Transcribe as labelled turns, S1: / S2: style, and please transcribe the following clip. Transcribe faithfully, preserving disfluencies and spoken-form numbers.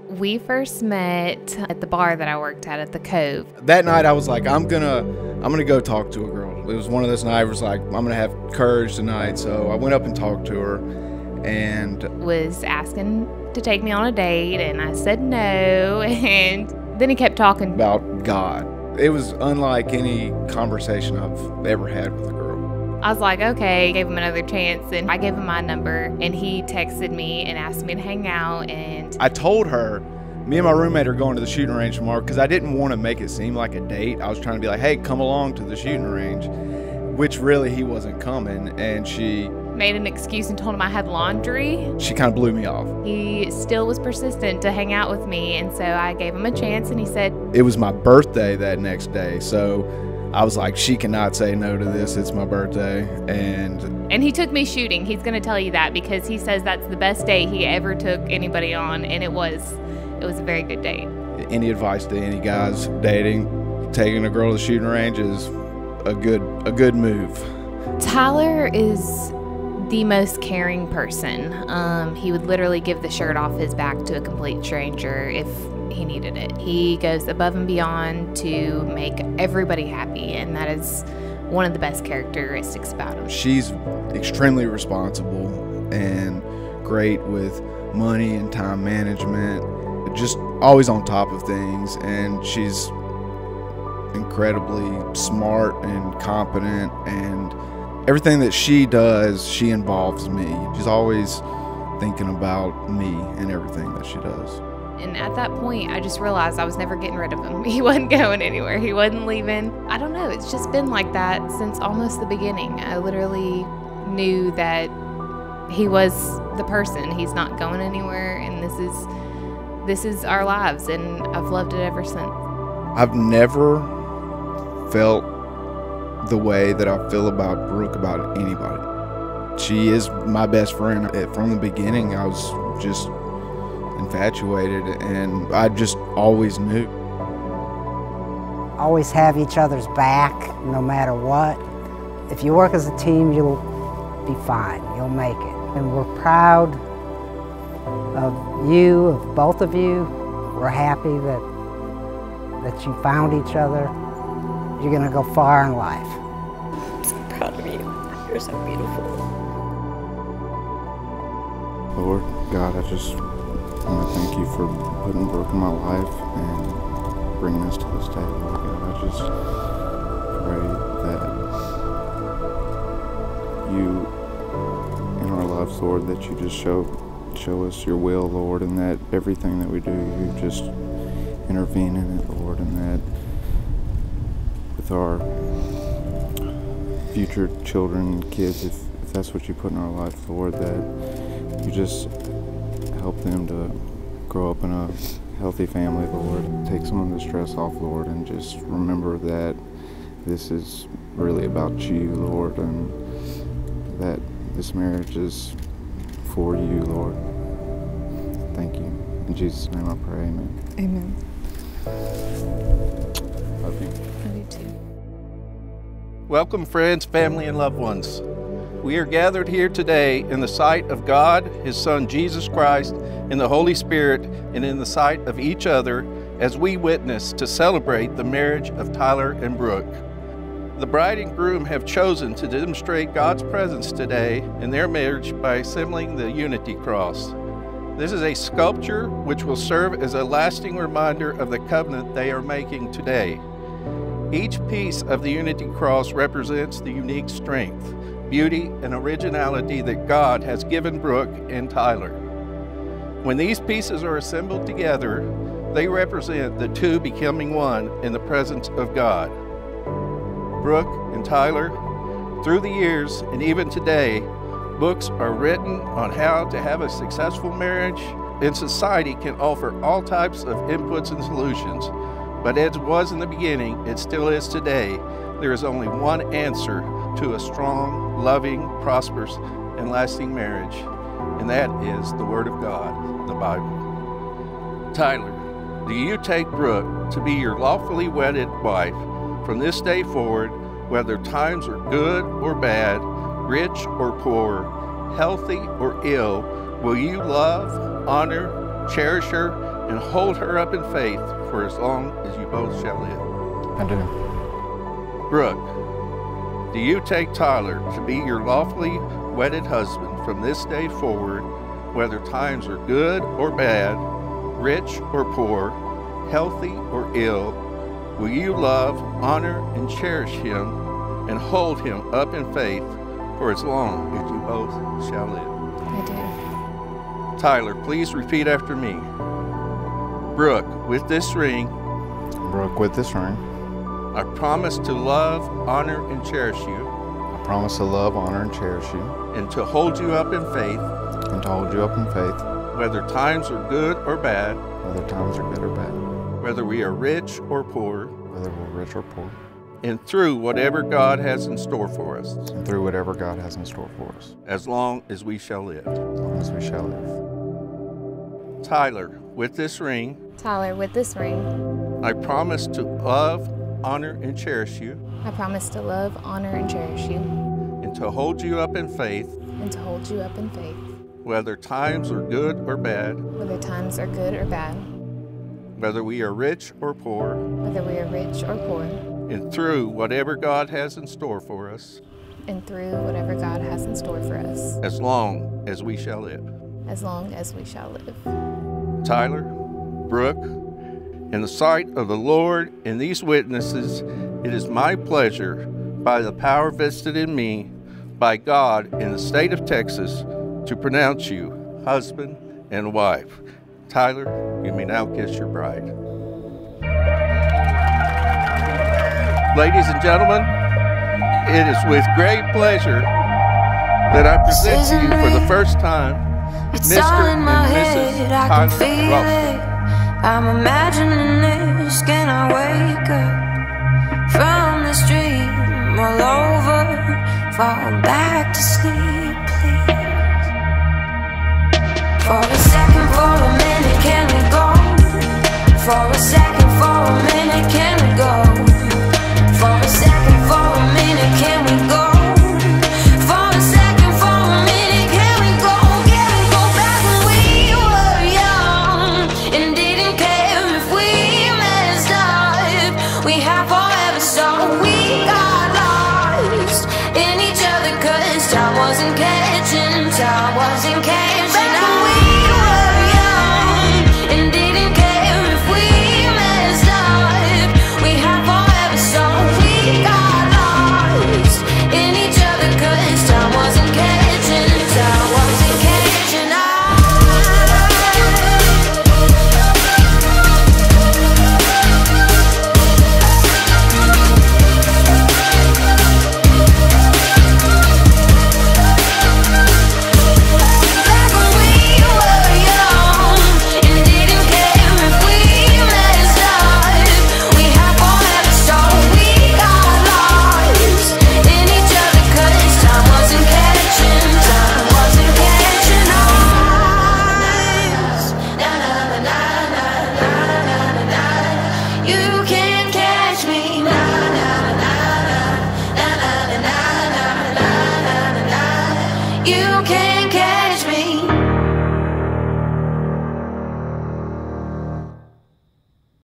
S1: We first met at the bar that I worked at at the Cove.
S2: That night I was like, I'm gonna I'm gonna go talk to a girl. It was one of those nights where I was like, I'm gonna have courage tonight. So I went up and talked to her and
S1: was asking to take me on a date, and I said no, and then he kept talking
S2: about God. It was unlike any conversation I've ever had with a girl.
S1: I was like, okay, gave him another chance, and I gave him my number, and he texted me and asked me to hang out. And
S2: I told her, me and my roommate are going to the shooting range tomorrow, because I didn't want to make it seem like a date. I was trying to be like, hey, come along to the shooting range, which really he wasn't coming, and she
S1: made an excuse and told him I had laundry.
S2: She kind of blew me off.
S1: He still was persistent to hang out with me, and so I gave him a chance, and he said,
S2: it was my birthday that next day, so I was like, she cannot say no to this. It's my birthday. And
S1: and he took me shooting. He's going to tell you that, because he says that's the best date he ever took anybody on, and it was it was a very good date.
S2: Any advice to any guys dating, taking a girl to the shooting range is a good a good move.
S1: Tyler is the most caring person. Um, he would literally give the shirt off his back to a complete stranger if he needed it. He goes above and beyond to make everybody happy, and that is one of the best characteristics about him.
S2: She's extremely responsible and great with money and time management, just always on top of things, and she's incredibly smart and competent, and everything that she does, she involves me. She's always thinking about me and everything that she does.
S1: And at that point, I just realized I was never getting rid of him. He wasn't going anywhere. He wasn't leaving. I don't know. It's just been like that since almost the beginning. I literally knew that he was the person. He's not going anywhere, and this is this is our lives, and I've loved it ever since.
S2: I've never felt the way that I feel about Brooke about anybody. She is my best friend. From the beginning, I was just infatuated, and I just always knew.
S3: Always have each other's back, no matter what. If you work as a team, you'll be fine. You'll make it. And we're proud of you, of both of you. We're happy that that you found each other. You're gonna go far in life.
S4: I'm so proud of you. You're so beautiful.
S5: Lord God, I just I want to thank you for putting Brooke in my life and bringing us to this day, Lord God. I just pray that you, in our lives, Lord, that you just show show us your will, Lord, and that everything that we do, you just intervene in it, Lord, and that with our future children and kids, if, if that's what you put in our life, Lord, that you just help them to grow up in a healthy family, Lord. Take some of the stress off, Lord, and just remember that this is really about you, Lord, and that this marriage is for you, Lord. Thank you. In Jesus' name I pray, amen.
S1: Amen.
S5: Love you.
S1: Love you too.
S6: Welcome, friends, family, and loved ones. We are gathered here today in the sight of God, His Son Jesus Christ, in the Holy Spirit, and in the sight of each other as we witness to celebrate the marriage of Tyler and Brooke. The bride and groom have chosen to demonstrate God's presence today in their marriage by assembling the Unity Cross. This is a sculpture which will serve as a lasting reminder of the covenant they are making today. Each piece of the Unity Cross represents the unique strength, beauty, and originality that God has given Brooke and Tyler. When these pieces are assembled together, they represent the two becoming one in the presence of God. Brooke and Tyler, through the years and even today, books are written on how to have a successful marriage, and society can offer all types of inputs and solutions. But as it was in the beginning, it still is today. There is only one answer to a strong, loving, prosperous, and lasting marriage, and that is the Word of God, the Bible. Tyler, do you take Brooke to be your lawfully wedded wife from this day forward, whether times are good or bad, rich or poor, healthy or ill? Will you love, honor, cherish her, and hold her up in faith for as long as you both shall live?
S5: I do.
S6: Brooke, do you take Tyler to be your lawfully wedded husband from this day forward, whether times are good or bad, rich or poor, healthy or ill? Will you love, honor, and cherish him and hold him up in faith for as long as you both shall live?
S1: I do.
S6: Tyler, please repeat after me. Brooke, with this ring,
S5: Brooke, with this ring,
S6: I promise to love, honor, and cherish you,
S5: I promise to love, honor, and cherish you,
S6: and to hold you up in faith,
S5: and to hold you up in faith,
S6: whether times are good or bad,
S5: whether times are good or bad,
S6: whether we are rich or poor,
S5: whether we're rich or poor,
S6: and through whatever God has in store for us,
S5: and through whatever God has in store for us,
S6: as long as we shall live.
S5: as long as we shall live.
S6: Tyler, with this ring,
S1: Tyler, with this ring,
S6: I promise to love, honor, and cherish you,
S1: I promise to love, honor, and cherish you,
S6: and to hold you up in faith,
S1: and to hold you up in faith,
S6: whether times are good or bad,
S1: whether times are good or bad,
S6: whether we are rich or poor,
S1: whether we are rich or poor,
S6: and through whatever God has in store for us,
S1: and through whatever God has in store for us,
S6: as long as we shall live.
S1: as long as we shall live.
S6: Tyler, Brooke, in the sight of the Lord and these witnesses, it is my pleasure, by the power vested in me by God in the state of Texas, to pronounce you husband and wife. Tyler, you may now kiss your bride. Ladies and gentlemen, it is with great pleasure that I present to you for the first time Mister and Missus Tyler Ralston.
S7: I'm imagining this, can I wake up from this dream all over, fall back to sleep, please, for a second.